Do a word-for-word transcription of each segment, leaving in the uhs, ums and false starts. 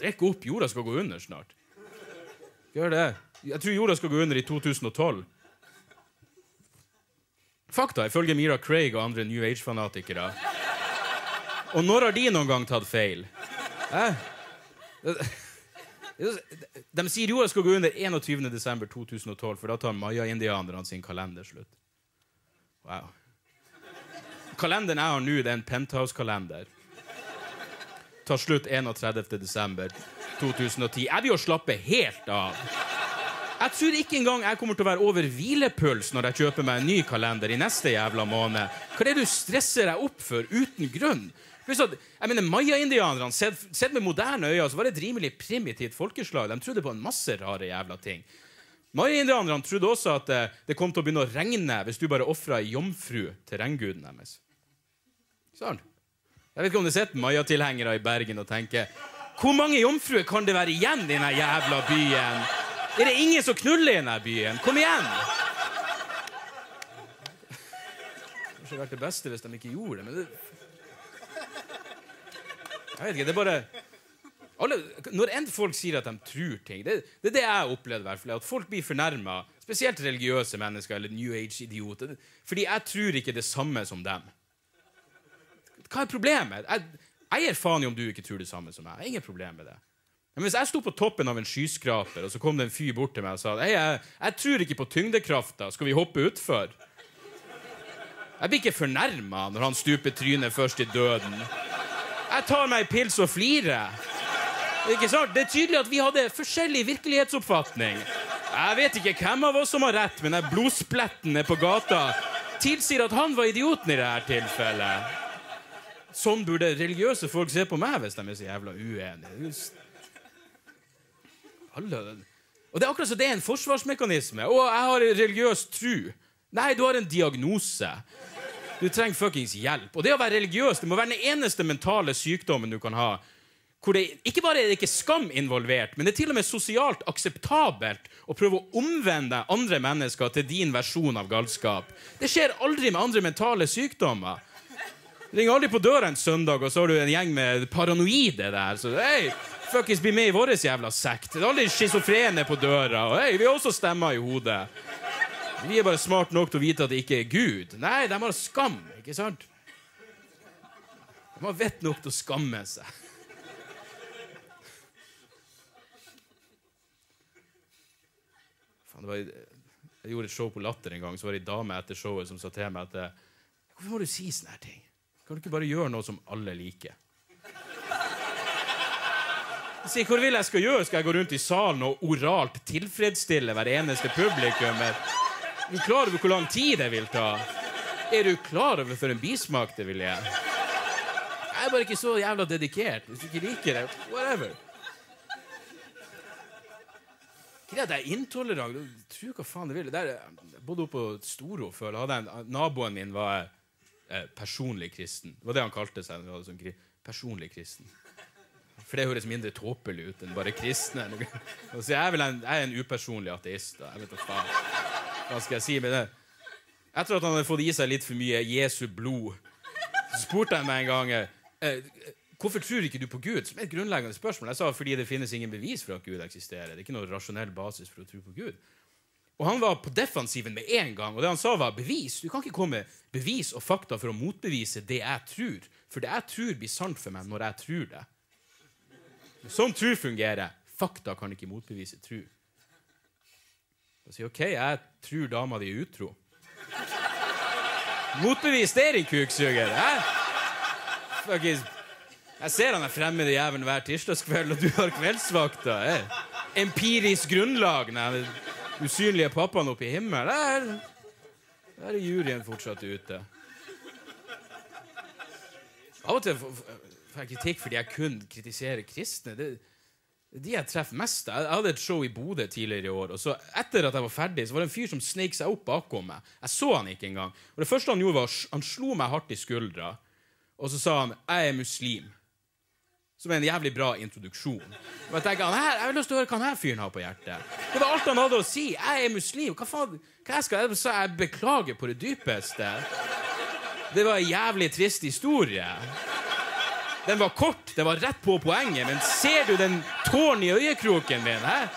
strekk opp, jorda skal gå under snart. Gjør det. Jeg tror jorda skal gå under i to tusen og tolv. Fakta, ifølge Mira Craig og andre New Age-fanatikere. Og når har de noen gang tatt feil? Eh? De sier jorda skal gå under enogtyvende desember to tusen og tolv, for da tar Maya-indianerne sin kalender slutt. Wow. Kalenderen jeg har nå, det er en penthouse-kalender. Tar slutt enogtredivte desember to tusen og ti. Jeg vil jo slappe helt av. Jeg tror ikke engang jeg kommer til å være over hvilepuls når jeg kjøper meg en ny kalender i neste jævla måned. Hva er det du stresser deg opp for uten grunn? Jeg mener, Maya-indianerne, sett, sett med moderne øyne, så var det et rimelig primitivt folkeslag. De trodde på en masse rare jævla ting. Maya-indianerne trodde også at det, det kom til å begynne å regne hvis du bare offret en jomfru til regnguden deres. Sånn. Jeg vet ikke om det sitter Maya-tilhengere i Bergen og tenker, hvor mange jomfruer kan det være igjen i denne jævla byen? Er det ingen som knuller i denne byen? Kom igjen! Det hadde vært det beste hvis de ikke gjorde det, men det... Jeg vet ikke, det er bare... Alle, når en folk sier at de tror ting, det, det er det jeg opplevde i hvert fall, at folk blir fornærmet, spesielt religiøse mennesker eller New Age-idioter, fordi jeg tror ikke det samme som dem. Hva er problemet? Jeg, jeg gir faen i om du ikke tror det samme som meg. Jeg har ingen problem med det. Men hvis jeg sto på toppen av en skyskraper, og så kom det en fyr bort til meg og sa, «Hei, jeg, jeg tror ikke på tyngdekrafta, skal vi hoppe utfor?» Jeg blir ikke fornærmet når han stuper trynet først i døden. Jeg tar meg pils og flirer. Ikke sant? Det er tydelig at vi hadde forskjellig virkelighetsoppfatning. Jeg vet ikke hvem av oss som har rett, men den blodspletten på gata tilsier at han var idioten i dette tilfellet. Sånn burde religiøse folk se på meg hvis de er så jævla uenige. Alle... Og det er akkurat så det er en forsvarsmekanisme. Å, jeg har en religiøs tro. Nei, du har en diagnose. Du trenger fuckings hjelp. Og det å være religiøs, det må være den eneste mentale sykdommen du kan ha, hvor det ikke bare er det ikke skam involvert, men det er til og med sosialt akseptabelt å prøve å omvende andre mennesker til din versjon av galskap. Det skjer aldri med andre mentale sykdommer. Det ringer aldri på døra en søndag, og så har du en gjeng med paranoide der, så hei, fuckings bli med i våres jævla sekt. Det er aldri schizofrene på døra, og hei, vi har også stemmer i hodet. Vi er bare smart nok til å vite at det ikke er Gud. Nei, de har skam, ikke sant? De har vett nok til å skamme seg. Fan, det var... Jeg gjorde et show på Latter en gang, så var det en dame etter showet som sa til meg at hvorfor må du si sånne her ting? Kan du ikke bare gjøre noe som alle liker? Jeg sier, hvor vil jeg skal gjøre? Skal jeg gå rundt i salen og oralt tilfredsstille hver eneste publikum? Er du klar over hvor lang tid det vil ta? Er du klar over for en bismak det vil gjøre? Jeg er bare ikke så jævla dedikert. Hvis du ikke liker det, whatever. Ikke det at jeg er intolerant. Du tror hva faen det vil. Der, jeg bodde oppe på Storo før. Hadde en, naboen min var eh, personlig kristen. Det var det han kalte seg. Han sånn, personlig kristen. For det høres mindre tåpelig ut enn bare kristne. Så jeg er vel en, jeg er en upersonlig ateist. Da. Jeg vet hva faen. Hva skal jeg si med det? Etter at han hadde fått i seg litt for mye Jesu blod, så spurte han meg en gang, eh, hvorfor tror ikke du på Gud? Som er et grunnleggende spørsmål. Jeg sa, fordi det finnes ingen bevis for at Gud eksisterer. Det er ikke noe rasjonell basis for å tro på Gud. Og han var på defensiven med en gang, og det han sa var bevis. Du kan ikke komme med bevis og fakta for å motbevise det jeg tror. For det jeg tror blir sant for meg når jeg tror det. Sånn tro fungerer. Fakta kan ikke motbevise tro. Og sier, ok, jeg tror dama di er utro. Motbevis, det er din kuksuger, hæ? Fuckings, jeg ser han er fremme i jævlen hver tirsdagskveld, og du har kveldsvakta, eh? Empirisk grunnlag, nei, usynlige pappaen oppe i himmelen, der, der er juryen fortsatt ute. Av og til får jeg kritikk fordi jeg kun kritiserer kristne, det de jeg treffer mest. Jeg hadde et show i Bodø tidligere i år, og så etter at jeg var ferdig, så var det en fyr som snek seg opp bakom meg. Jeg så han ikke engang. Og det første han gjorde var, han slo meg hardt i skuldra, og så sa han, jeg er muslim. Som er en jævlig bra introduksjon. Og jeg tenkte, han her, jeg vil lyst til å høre hva denne fyren har på hjertet. Det var alt han hadde å si. Jeg er muslim. Hva faen? Hva jeg skal? Jeg sa, jeg beklager på det dypeste. Det var en jævlig trist historie. Den var kort, det var rett på poenget, men ser du den tårn i øyekroken min, hæ?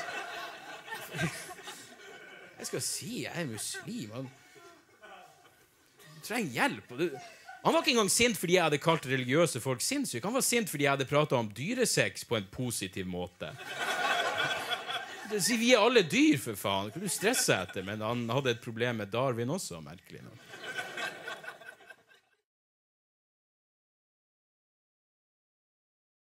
Jeg skal si, jeg er muslim. Han trenger hjelp. Han var ikke engang sint fordi jeg hadde kalt religiøse folk sinnssyke. Han var sint fordi jeg hadde pratet om dyresex på en positiv måte. Det sier vi er alle dyr, for faen. Hva du stresser etter? Men han hadde et problem med Darwin også, merkelig nok.